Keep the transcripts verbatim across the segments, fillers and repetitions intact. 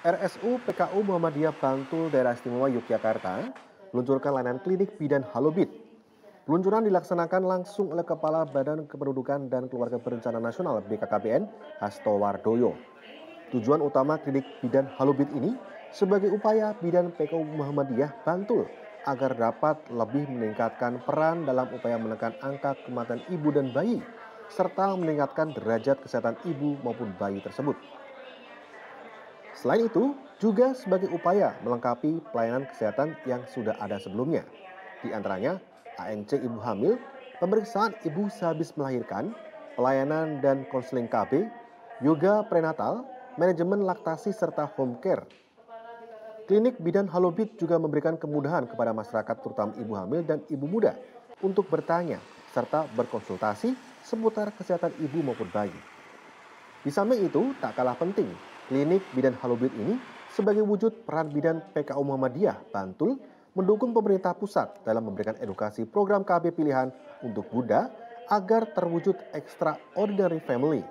R S U P K U Muhammadiyah Bantul Daerah Istimewa Yogyakarta meluncurkan layanan klinik bidan Halobit. Peluncuran dilaksanakan langsung oleh Kepala Badan Kependudukan dan Keluarga Berencana Nasional B K K B N, Hasto Wardoyo. Tujuan utama klinik bidan Halobit ini sebagai upaya bidan P K U Muhammadiyah Bantul agar dapat lebih meningkatkan peran dalam upaya menekan angka kematian ibu dan bayi, serta meningkatkan derajat kesehatan ibu maupun bayi tersebut. Selain itu, juga sebagai upaya melengkapi pelayanan kesehatan yang sudah ada sebelumnya. Di antaranya, A N C ibu hamil, pemeriksaan ibu sehabis melahirkan, pelayanan dan konseling K B, yoga prenatal, manajemen laktasi serta home care. Klinik bidan Halobit juga memberikan kemudahan kepada masyarakat terutama ibu hamil dan ibu muda untuk bertanya serta berkonsultasi seputar kesehatan ibu maupun bayi. Di samping itu, tak kalah penting, klinik bidan Halobit ini sebagai wujud peran bidan P K U Muhammadiyah Bantul mendukung pemerintah pusat dalam memberikan edukasi program K B pilihan untuk Buddha agar terwujud extraordinary family.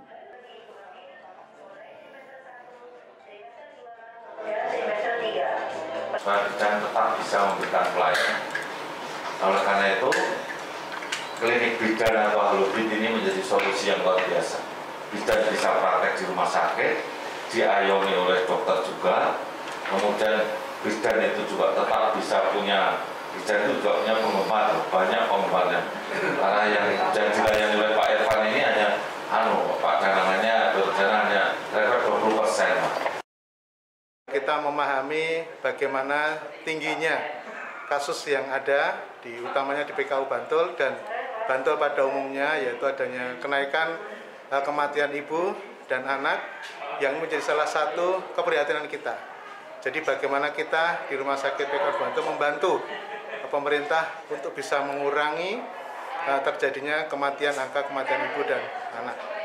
Dan tetap bisa memberikan pelayanan. Oleh karena itu, klinik bidan atau Halobit ini menjadi solusi yang luar biasa. Bidan bisa praktek di rumah sakit, diayomi oleh dokter juga, kemudian bidan itu juga tetap bisa punya, bidan itu juga punya penggemar, banyak penggemarnya. Karena yang yang dilayani oleh Pak Irfan ini hanya, anu, Pak Danangannya, berjalan hanya kira-kira dua puluh persen. Kita memahami bagaimana tingginya kasus yang ada, di utamanya di P K U Bantul dan Bantul pada umumnya, yaitu adanya kenaikan uh, kematian ibu dan anak yang menjadi salah satu keprihatinan kita. Jadi bagaimana kita di Rumah Sakit P K U Bantul membantu uh, pemerintah untuk bisa mengurangi uh, terjadinya kematian, angka kematian ibu dan anak.